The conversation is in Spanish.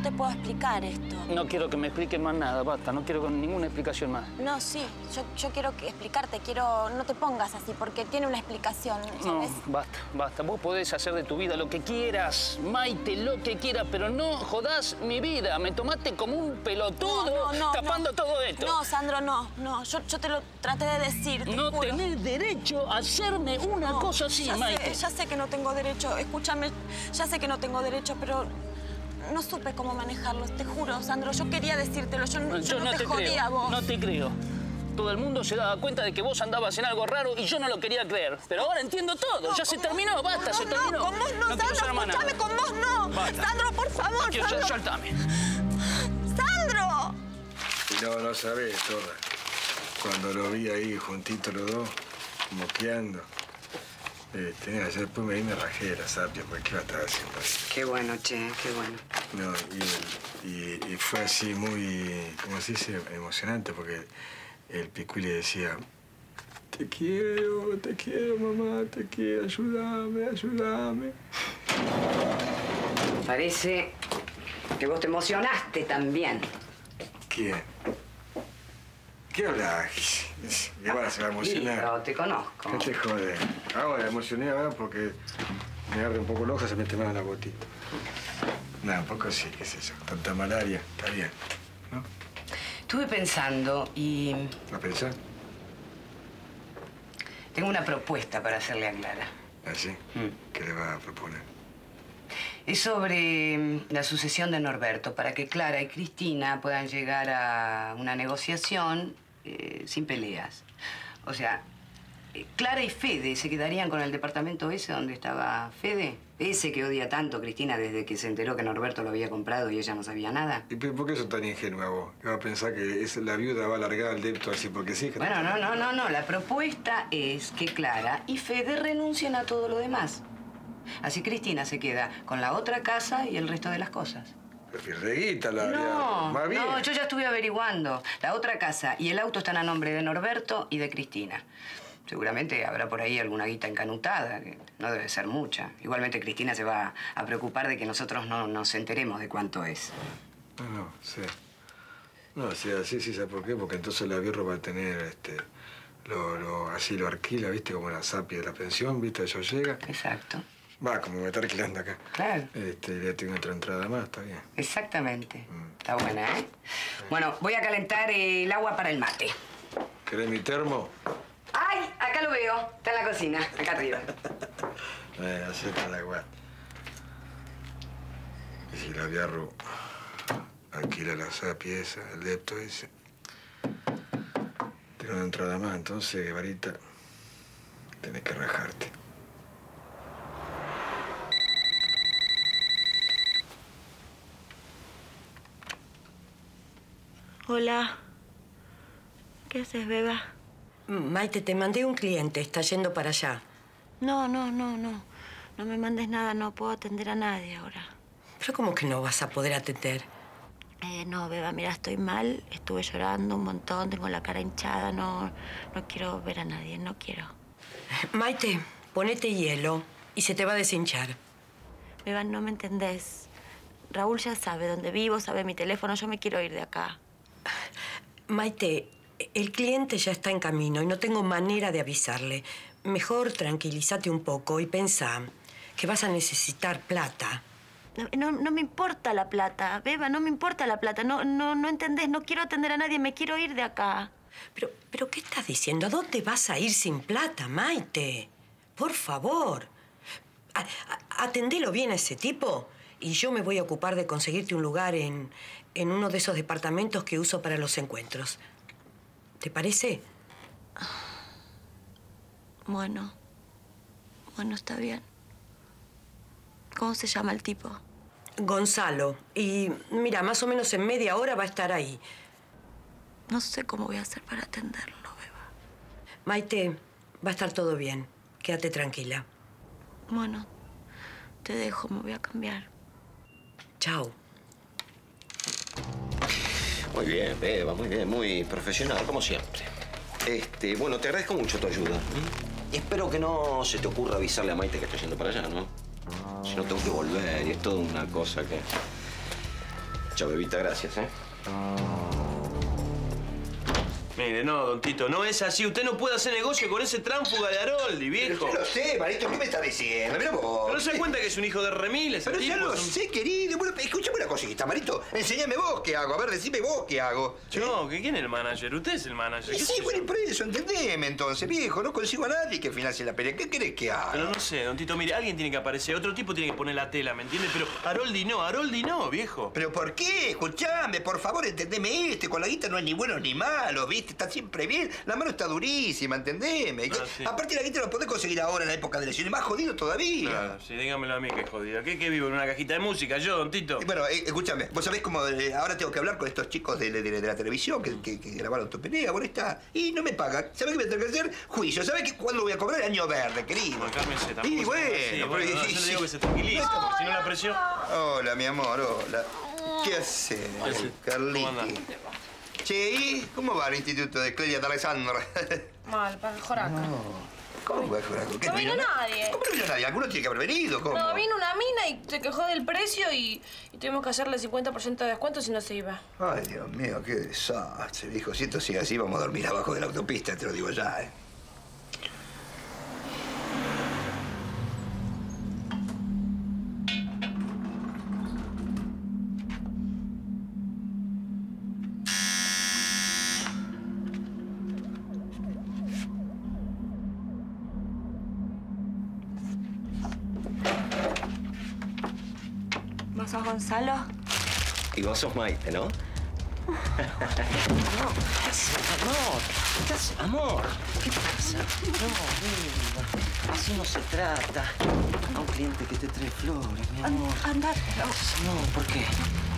te puedo explicar esto. No quiero que me expliques más nada, basta. No quiero ninguna explicación más. No, sí. Yo quiero explicarte. No te pongas así, porque tiene una explicación, ¿sabes? No, basta. Vos podés hacer de tu vida lo que quieras, Maite, lo que quieras, pero no jodás mi vida. Me tomaste como un pelotudo tapando todo esto. No, Sandro, no. Yo te lo traté de decir, te No juro. tenés derecho a hacerme una cosa así, Maite. Ya sé que no tengo derecho. Escúchame, ya sé que no tengo derecho, pero no supe cómo manejarlo. Te juro, Sandro, yo quería decírtelo. Yo no te jodía a vos. No te creo. Todo el mundo se daba cuenta de que vos andabas en algo raro y yo no lo quería creer. Pero ahora entiendo todo. Ya se terminó, basta, se terminó. No, con vos no, Sandro, escúchame, con vos no. Basta. Sandro, por favor, Sandro. Soltame. ¡Sandro! No sabés, Torra. Cuando lo vi ahí juntitos los dos, moqueando. Ayer después me rajé de la sapia, porque ¿qué iba a estar haciendo ahí? Qué bueno, che, qué bueno. No, y fue así muy, ¿cómo se dice? Emocionante, porque el Picuí le decía, te quiero, mamá, te quiero, ayúdame. Parece que vos te emocionaste también. ¿Quién? ¿Qué hablas? Y ahora se va a emocionar. Pero te conozco. ¿Qué te jode? Ahora emocioné ahora porque me agarra un poco el ojo, se mete mal en la gotita. Nada, un poco sí, qué sé yo. Tanta malaria, está bien, ¿no? Estuve pensando y... ¿La pensás? Tengo una propuesta para hacerle a Clara. ¿Ah, sí? ¿Qué le vas a proponer? Es sobre la sucesión de Norberto, para que Clara y Cristina puedan llegar a una negociación sin peleas. O sea, Clara y Fede se quedarían con el departamento ese donde estaba Fede. Ese que odia tanto a Cristina desde que se enteró que Norberto lo había comprado y ella no sabía nada. ¿Y por qué sos tan ingenua vos? ¿Qué vas a pensar que la viuda va a alargar el débito así porque sí? Bueno, no. La propuesta es que Clara y Fede renuncien a todo lo demás. Así Cristina se queda con la otra casa y el resto de las cosas. Reguita la No, yo ya estuve averiguando. La otra casa y el auto están a nombre de Norberto y de Cristina. Seguramente habrá por ahí alguna guita encanutada, que no debe ser mucha. Igualmente Cristina se va a preocupar de que nosotros no nos enteremos de cuánto es. Sí. No, sí, así sí, ¿sabes por qué? Porque entonces la birra va a tener, así lo alquila, ¿viste? Como la sapia de la pensión, ¿viste? Eso llega. Exacto. Va, como me está alquilando acá. Claro. Ya tengo otra entrada más, está bien. Exactamente. Está buena, ¿eh? Bueno, voy a calentar el agua para el mate. ¿Querés mi termo? ¡Ay! Acá lo veo. Está en la cocina, acá arriba. Así está la guay. Y si la Biarru alquila la sapia esa, el depto ese, tiene una entrada más, entonces, Varita, tenés que rajarte. Hola. ¿Qué haces, Beba? Maite, te mandé un cliente. Está yendo para allá. No. No me mandes nada. No puedo atender a nadie ahora. ¿Pero cómo que no vas a poder atender? No, Beba, mira, estoy mal. Estuve llorando un montón. Tengo la cara hinchada. No quiero ver a nadie. No quiero. Maite, ponete hielo y se te va a deshinchar. Beba, no me entendés. Raúl ya sabe dónde vivo, sabe mi teléfono. Yo me quiero ir de acá. Maite, el cliente ya está en camino y no tengo manera de avisarle. Mejor tranquilízate un poco y pensá que vas a necesitar plata. No me importa la plata, Beba, no me importa la plata. No entendés, no quiero atender a nadie, me quiero ir de acá. ¿Pero qué estás diciendo? ¿A dónde vas a ir sin plata, Maite? Por favor. Atendelo bien a ese tipo y yo me voy a ocupar de conseguirte un lugar en uno de esos departamentos que uso para los encuentros. ¿Te parece? Bueno, está bien. ¿Cómo se llama el tipo? Gonzalo. Y mira, más o menos en media hora va a estar ahí. No sé cómo voy a hacer para atenderlo, Beba. Maite, va a estar todo bien. Quédate tranquila. Bueno, te dejo, me voy a cambiar. Chao. Muy bien, Beba, muy bien, muy profesional, como siempre. Bueno, te agradezco mucho tu ayuda. Espero que no se te ocurra avisarle a Maite que estoy yendo para allá, ¿no? Si no, tengo que volver y es toda una cosa que... Chao, bebita, gracias, ¿eh? Mire, no, don Tito, no es así. Usted no puede hacer negocio con ese tránfuga de Aroldi, viejo. Pero yo lo sé, Marito, ¿qué me está diciendo? Mira vos. ¿Pero no se da cuenta que es un hijo de remil ese Pero tipo? ya lo sé, querido. Bueno, escúchame una cosita, Marito. Enséñame vos qué hago. A ver, decime vos qué hago. No, ¿quién es el manager? Usted es el manager. Sí, bueno, y por eso, entendeme entonces, viejo. No consigo a nadie que financie la pelea. ¿Qué querés que haga? Pero no sé, don Tito, mire, alguien tiene que aparecer. Otro tipo tiene que poner la tela, ¿me entiende? Pero Aroldi no, viejo. ¿Pero por qué? Escuchame, por favor, entendeme Con la guita no hay ni buenos ni malos, ¿viste? Está siempre bien. La mano está durísima, entendeme. Sí. Aparte, la guita la podés conseguir ahora en la época de elecciones. Más jodido todavía. Claro, sí, dígamelo a mí que es jodida. ¿Qué vivo en una cajita de música yo, don Tito? Bueno, escúchame. Vos sabés cómo ahora tengo que hablar con estos chicos de la televisión que grabaron tu pelea. Bueno, está. Y no me pagan. ¿Sabés qué me tengo que hacer? Juicio. ¿Sabés cuándo voy a cobrar? El año verde, querido. Bueno, cálmese, tampoco. Y bueno, sí, pero... bueno, no, yo le digo que se tranquilice, porque si no la presión... Hola, mi amor, hola. ¿Qué haces, Carliti? Che, ¿y cómo va el instituto de Clelia de Alessandro? Mal, para Joraca. No. ¿Cómo va Joraca? No vino nadie. ¿Cómo no vino nadie? Alguno tiene que haber venido, ¿cómo? No, vino una mina y se quejó del precio y tuvimos que hacerle 50% de descuento si no se iba. Ay, Dios mío, qué desastre, viejo. Si esto sigue así, vamos a dormir abajo de la autopista, te lo digo ya, ¿eh? ¿Vos sos Gonzalo? Y vos sos Maite, ¿no? No, ¿qué haces, amor? ¿Qué haces, amor? ¿Qué pasa? No, venga. Así no se trata. A un cliente que te trae flores, mi amor. Anda. No, ¿por qué?